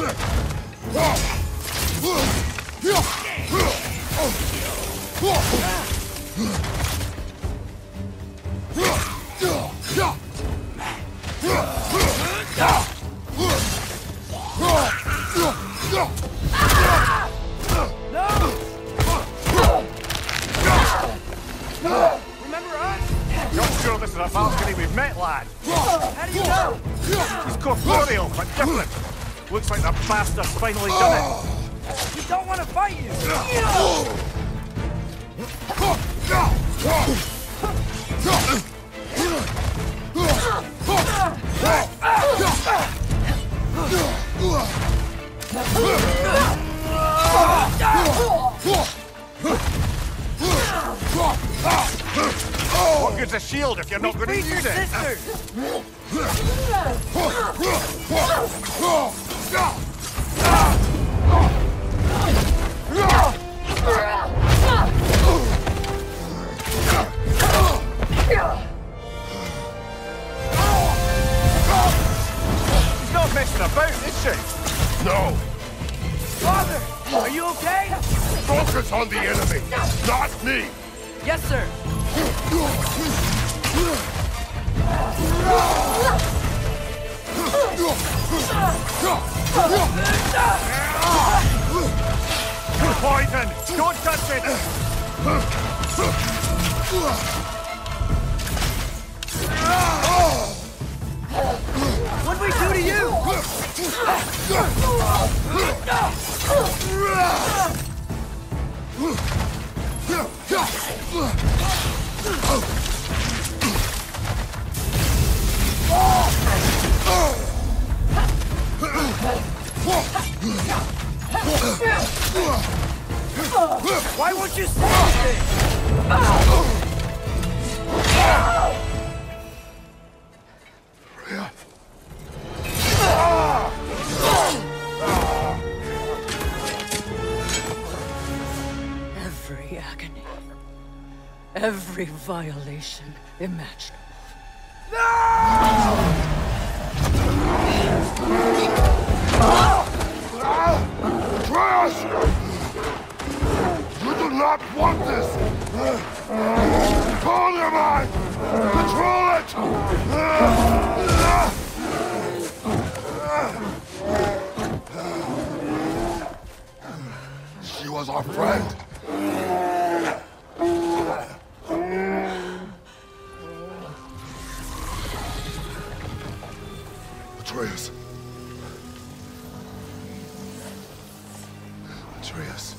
Remember us? Not sure this is a Valkyrie we've met, lad. How do you know? He's corporeal, but different. Looks like the bastard's finally done it. We don't want to fight you! What good's a shield if you're not going to use it? Sisters! She's not messing about, is she? No! Father, are you okay? Focus on the enemy, not me! Yes, sir. Poison! Don't touch it! What'd we do to you? Why won't you say anything? Freya. Every agony, every violation imaginable. Atreus! You do not want this! Control your mind! Control it! She was our friend. Atreus. Atreus.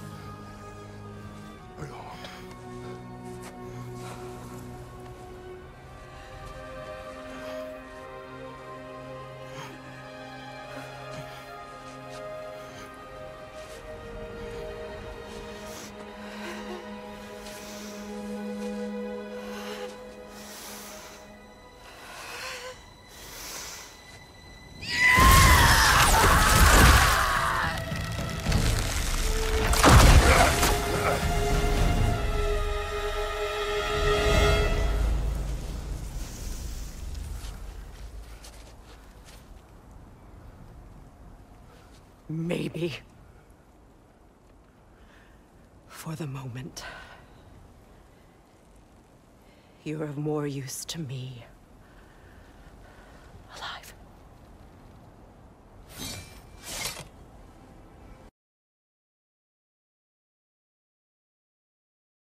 Are you harmed? Maybe. For the moment. You're of more use to me